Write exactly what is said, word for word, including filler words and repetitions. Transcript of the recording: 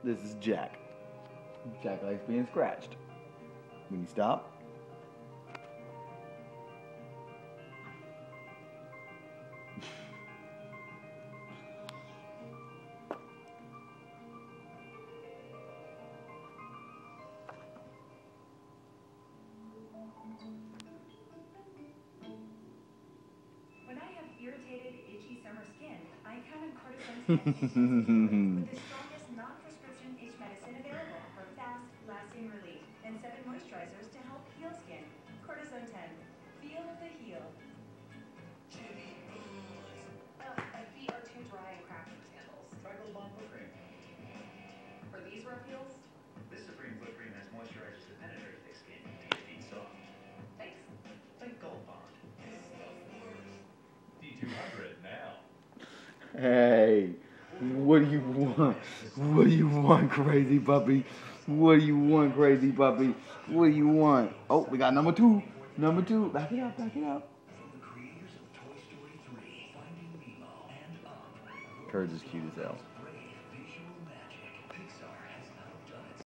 This is Jack. Jack likes being scratched. When you stop, when I have irritated, itchy summer skin, I count on cortisone skin with the strongest non-prescription itch medicine available for fast, lasting relief, and seven moisturizers to help heal skin. Cortisone ten. Feel the heal. Uh, my feet are too dry and cracked for sandals. Try Gold Bond Foot Cream. For these rough heels, This Supreme Foot Cream has moisturizers that penetrate thick skin to make your feet soft. thanks. Like Gold Bond. D two hundred now. hey, what do you want? What do you want, crazy puppy? What do you want, crazy puppy? What do you want? Oh, we got number two. Number two. Back it up, back it up. From the creators of Toy Story three, Finding Nemo, and Up. Kurt's is cute as hell.